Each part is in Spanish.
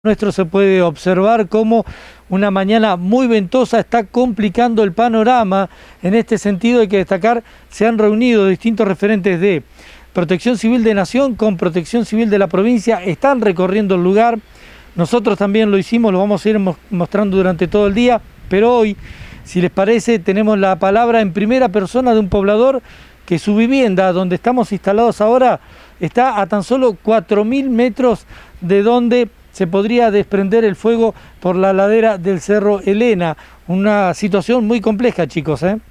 Nuestro se puede observar cómo una mañana muy ventosa está complicando el panorama. En este sentido hay que destacar, se han reunido distintos referentes de Protección Civil de Nación con Protección Civil de la provincia, están recorriendo el lugar. Nosotros también lo hicimos, lo vamos a ir mostrando durante todo el día, pero hoy, si les parece, tenemos la palabra en primera persona de un poblador que su vivienda, donde estamos instalados ahora, está a tan solo 4.000 metros de donde se podría desprender el fuego por la ladera del Cerro Elena. Una situación muy compleja, chicos, ¿eh?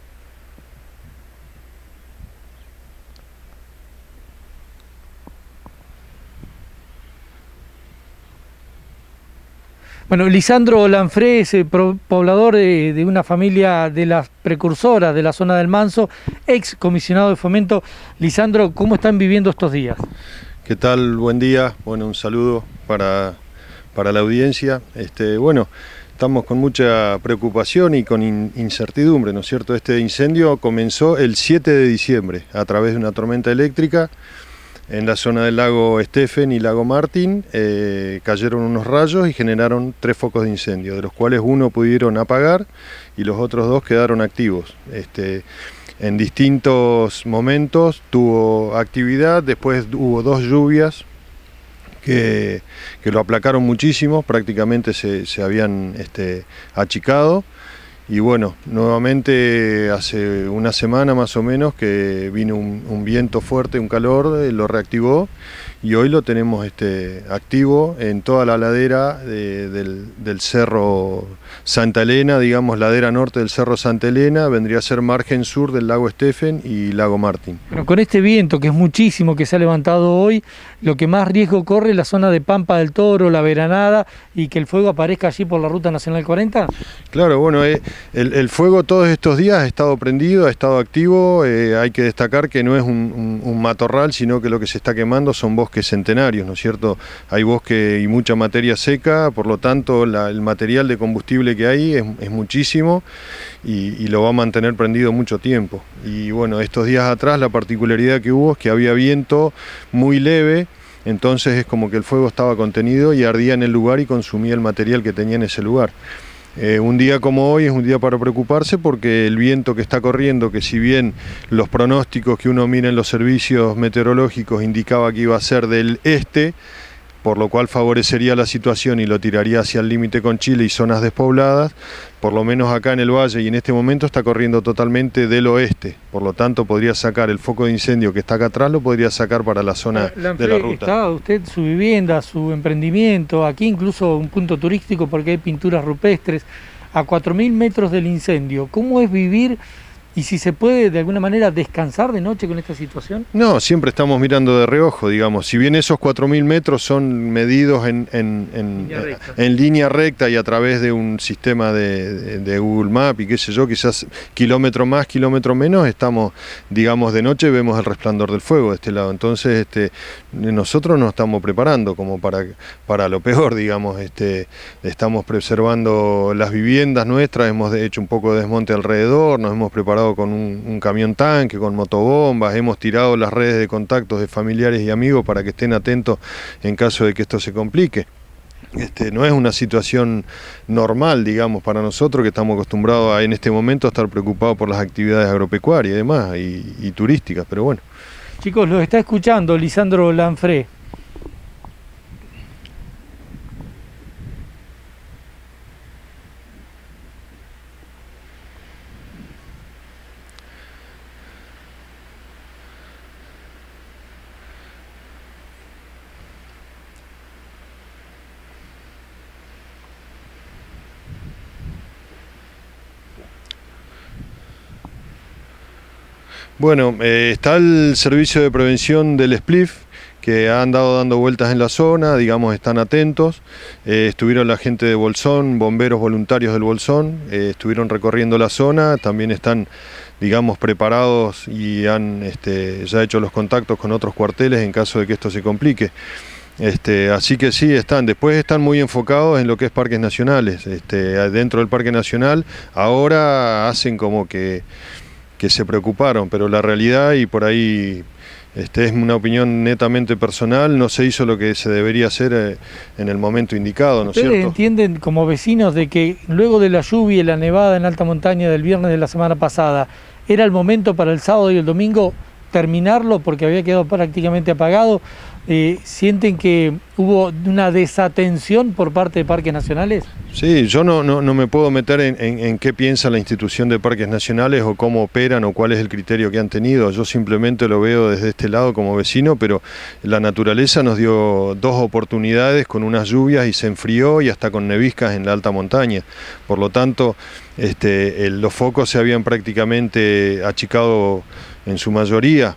Bueno, Lisandro Lanfré es poblador de una familia de las precursoras de la zona del Manso, ex comisionado de fomento. Lisandro, ¿cómo están viviendo estos días? ¿Qué tal? Buen día. Bueno, un saludo para la audiencia. Bueno, estamos con mucha preocupación y con incertidumbre, ¿no es cierto? Este incendio comenzó el 7 de diciembre a través de una tormenta eléctrica en la zona del lago Stephen y lago Martín. Cayeron unos rayos y generaron 3 focos de incendio, de los cuales uno pudieron apagar y los otros 2 quedaron activos. En distintos momentos tuvo actividad, después hubo 2 lluvias que lo aplacaron muchísimo, prácticamente se habían achicado. Y bueno, nuevamente hace una semana más o menos que vino un viento fuerte, un calor, lo reactivó y hoy lo tenemos activo en toda la ladera del Cerro Santa Elena, digamos ladera norte del Cerro Santa Elena, vendría a ser margen sur del lago Stephen y lago Martín. Bueno, con este viento que es muchísimo que se ha levantado hoy, lo que más riesgo corre es la zona de Pampa del Toro, la Veranada, y que el fuego aparezca allí por la Ruta Nacional 40. Claro, bueno, el fuego todos estos días ha estado prendido, ha estado activo. Hay que destacar que no es un matorral, sino que lo que se está quemando son bosques centenarios, ¿no es cierto? Hay bosque y mucha materia seca, por lo tanto el material de combustible que hay es muchísimo y lo va a mantener prendido mucho tiempo. Y bueno, estos días atrás la particularidad que hubo es que había viento muy leve, entonces es como que el fuego estaba contenido y ardía en el lugar y consumía el material que tenía en ese lugar. Un día como hoy es un día para preocuparse porque el viento que está corriendo, que si bien los pronósticos que uno mira en los servicios meteorológicos indicaba que iba a ser del este, por lo cual favorecería la situación y lo tiraría hacia el límite con Chile y zonas despobladas, por lo menos acá en el valle y en este momento está corriendo totalmente del oeste, por lo tanto podría sacar el foco de incendio que está acá atrás, lo podría sacar para la zona de la ruta. Está usted, su vivienda, su emprendimiento, aquí incluso un punto turístico porque hay pinturas rupestres, a 4.000 metros del incendio. ¿Cómo es vivir? ¿Y si se puede de alguna manera descansar de noche con esta situación? No, siempre estamos mirando de reojo, digamos. Si bien esos 4.000 metros son medidos en línea recta y a través de un sistema de Google Maps y qué sé yo, quizás kilómetro más, kilómetro menos, estamos, digamos, de noche vemos el resplandor del fuego de este lado. Entonces, nosotros nos estamos preparando como para lo peor, digamos. Estamos preservando las viviendas nuestras, hemos hecho un poco de desmonte alrededor, nos hemos preparado con un camión tanque, con motobombas, hemos tirado las redes de contactos de familiares y amigos para que estén atentos en caso de que esto se complique. No es una situación normal, digamos, para nosotros que estamos acostumbrados en este momento a estar preocupados por las actividades agropecuarias y demás, y turísticas, pero bueno. Chicos, los está escuchando Lisandro Lanfré. Bueno, está el servicio de prevención del SPLIF, que han andado dando vueltas en la zona, digamos, están atentos. Estuvieron la gente de Bolsón, bomberos voluntarios del Bolsón, estuvieron recorriendo la zona, también están, digamos, preparados y han ya hecho los contactos con otros cuarteles en caso de que esto se complique. Así que sí, después están muy enfocados en lo que es parques nacionales. Dentro del Parque Nacional ahora hacen como que se preocuparon, pero la realidad, y por ahí Es una opinión netamente personal, no se hizo lo que se debería hacer en el momento indicado, ¿no es cierto? ¿Ustedes entienden como vecinos de que luego de la lluvia y la nevada en alta montaña del viernes de la semana pasada, era el momento para el sábado y el domingo terminarlo porque había quedado prácticamente apagado? ¿Sienten que hubo una desatención por parte de Parques Nacionales? Sí, yo no me puedo meter en qué piensa la institución de Parques Nacionales o cómo operan o cuál es el criterio que han tenido. Yo simplemente lo veo desde este lado como vecino, pero la naturaleza nos dio dos oportunidades con unas lluvias y se enfrió y hasta con neviscas en la alta montaña. Por lo tanto, los focos se habían prácticamente achicado en su mayoría.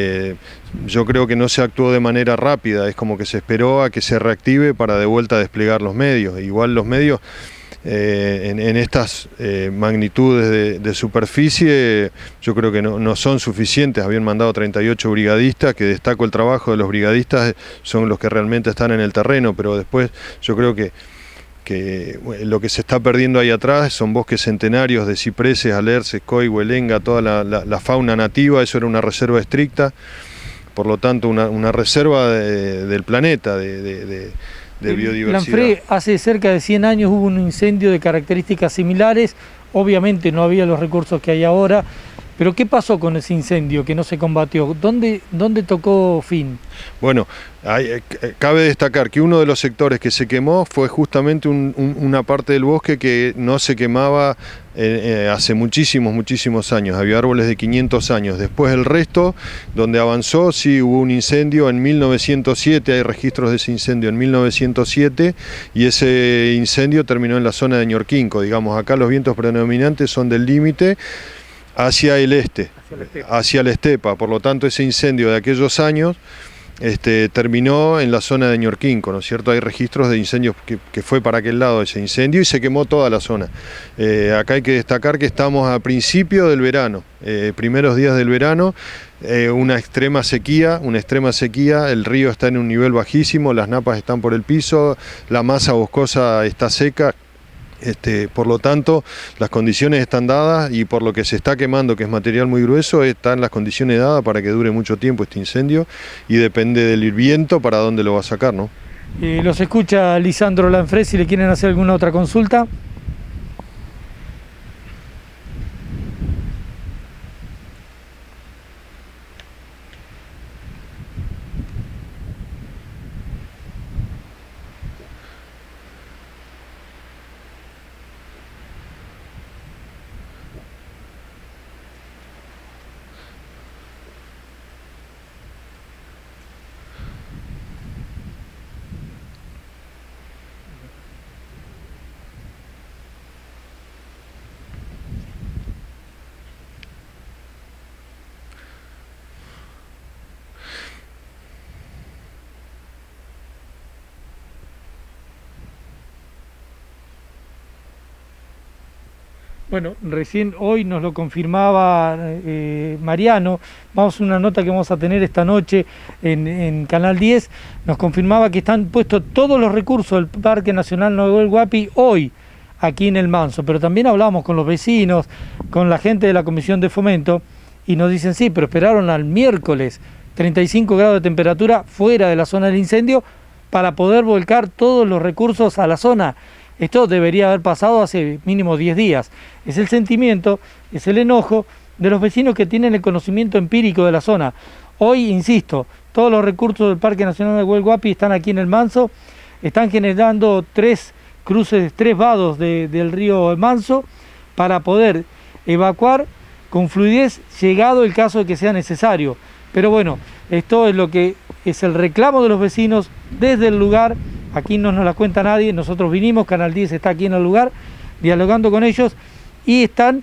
Yo creo que no se actuó de manera rápida, es como que se esperó a que se reactive para de vuelta desplegar los medios. Igual los medios en estas magnitudes de superficie yo creo que no son suficientes. Habían mandado 38 brigadistas, que destaco el trabajo de los brigadistas, son los que realmente están en el terreno, pero después yo creo que lo que se está perdiendo ahí atrás son bosques centenarios de cipreses, alerces, coy, huelenga, toda la fauna nativa. Eso era una reserva estricta, por lo tanto una reserva del planeta, de biodiversidad. Lanfré, hace cerca de 100 años hubo un incendio de características similares, obviamente no había los recursos que hay ahora, pero ¿qué pasó con ese incendio que no se combatió? ¿Dónde tocó fin? Bueno, cabe destacar que uno de los sectores que se quemó fue justamente una parte del bosque que no se quemaba hace muchísimos años. Había árboles de 500 años. Después el resto, donde avanzó, sí hubo un incendio en 1907, hay registros de ese incendio en 1907, y ese incendio terminó en la zona de Ñorquinco. Digamos, acá los vientos predominantes son del límite hacia el este, hacia la estepa. Por lo tanto, ese incendio de aquellos años terminó en la zona de Ñorquinco, ¿no es cierto? Hay registros de incendios que fue para aquel lado ese incendio y se quemó toda la zona. Acá hay que destacar que estamos a principio del verano, primeros días del verano, una extrema sequía, el río está en un nivel bajísimo, las napas están por el piso, la masa boscosa está seca. Por lo tanto, las condiciones están dadas y por lo que se está quemando, que es material muy grueso, están las condiciones dadas para que dure mucho tiempo este incendio y depende del viento para dónde lo va a sacar, ¿no? Los escucha Lisandro Lanfré, si le quieren hacer alguna otra consulta. Bueno, recién hoy nos lo confirmaba Mariano, vamos a una nota que vamos a tener esta noche en Canal 10, nos confirmaba que están puestos todos los recursos del Parque Nacional Nahuel Huapi hoy aquí en el Manso, pero también hablamos con los vecinos, con la gente de la Comisión de Fomento y nos dicen sí, pero esperaron al miércoles 35 grados de temperatura fuera de la zona del incendio para poder volcar todos los recursos a la zona. Esto debería haber pasado hace mínimo 10 días. Es el sentimiento, es el enojo de los vecinos que tienen el conocimiento empírico de la zona. Hoy, insisto, todos los recursos del Parque Nacional de Nahuel Huapi están aquí en el Manso, están generando 3 cruces, 3 vados del río Manso para poder evacuar con fluidez llegado el caso de que sea necesario. Pero bueno, esto es lo que es el reclamo de los vecinos desde el lugar. Aquí no nos la cuenta nadie, nosotros vinimos, Canal 10 está aquí en el lugar, dialogando con ellos y están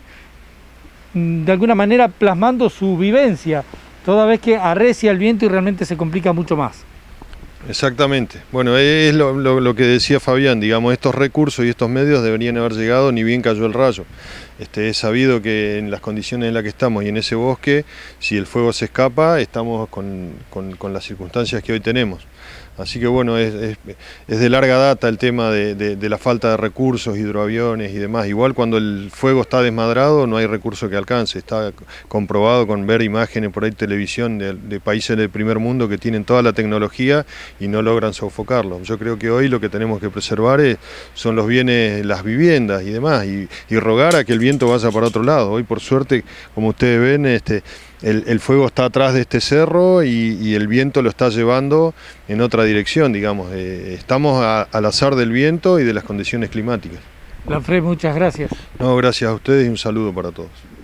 de alguna manera plasmando su vivencia, toda vez que arrecia el viento y realmente se complica mucho más. Exactamente. Bueno, es lo que decía Fabián, digamos, estos recursos y estos medios deberían haber llegado ni bien cayó el rayo. Es sabido que en las condiciones en las que estamos y en ese bosque, si el fuego se escapa, estamos con las circunstancias que hoy tenemos. Así que bueno, es de larga data el tema de la falta de recursos, hidroaviones y demás. Igual cuando el fuego está desmadrado no hay recurso que alcance. Está comprobado con ver imágenes por ahí televisión de países del primer mundo que tienen toda la tecnología y no logran sofocarlo. Yo creo que hoy lo que tenemos que preservar son los bienes, las viviendas y demás, y rogar a que el viento vaya para otro lado. Hoy por suerte, como ustedes ven, el fuego está atrás de este cerro y el viento lo está llevando en otra dirección, digamos. Estamos al azar del viento y de las condiciones climáticas. Lanfré, muchas gracias. No, gracias a ustedes y un saludo para todos.